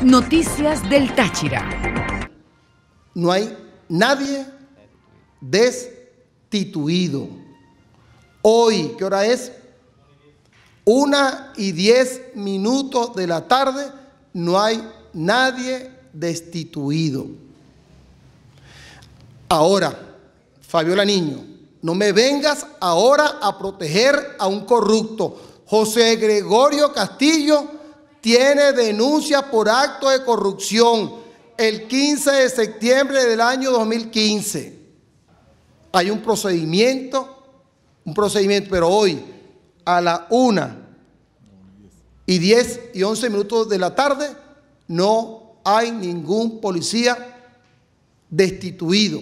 Noticias del Táchira. No hay nadie destituido. Hoy, ¿qué hora es? 1:10 de la tarde, no hay nadie destituido. Ahora, Fabiola Niño, no me vengas ahora a proteger a un corrupto. José Gregorio Castillo tiene denuncia por acto de corrupción el 15 de septiembre del año 2015. Hay un procedimiento, pero hoy a las 1:10 de la tarde no hay ningún policía destituido,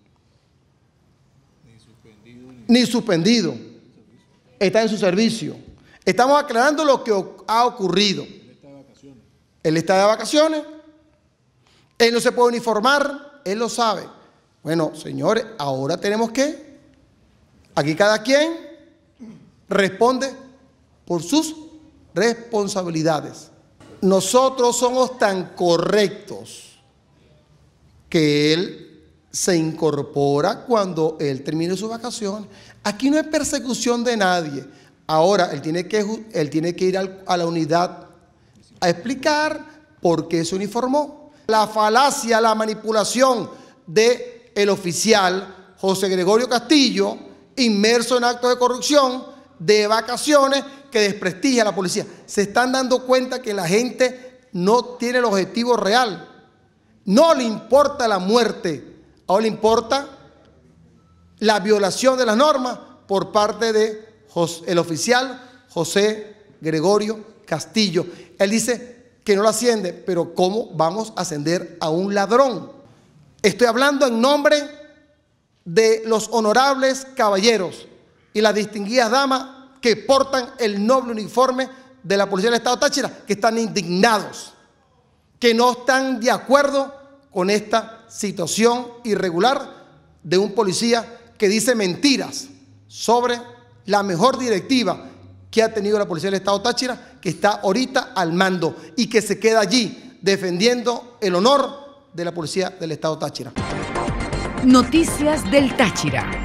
ni suspendido. Está en su servicio. Estamos aclarando lo que ha ocurrido. Él está de vacaciones. Él no se puede uniformar. Él lo sabe. Bueno, señores, ahora tenemos que, aquí cada quien responde por sus responsabilidades. Nosotros somos tan correctos que él se incorpora cuando él termine sus vacaciones. Aquí no hay persecución de nadie. Ahora, él tiene que ir a la unidad a explicar por qué se uniformó. La falacia, la manipulación del oficial José Gregorio Castillo, inmerso en actos de corrupción, de vacaciones, que desprestigia a la policía. Se están dando cuenta que la gente no tiene el objetivo real. No le importa la muerte, ahora le importa la violación de las normas por parte de el oficial José Gregorio Castillo. Él dice que no lo asciende, pero ¿cómo vamos a ascender a un ladrón? Estoy hablando en nombre de los honorables caballeros y las distinguidas damas que portan el noble uniforme de la Policía del Estado Táchira, que están indignados, que no están de acuerdo con esta situación irregular de un policía que dice mentiras sobre la mejor directiva que ha tenido la Policía del Estado Táchira, que está ahorita al mando y que se queda allí defendiendo el honor de la Policía del Estado Táchira. Noticias del Táchira.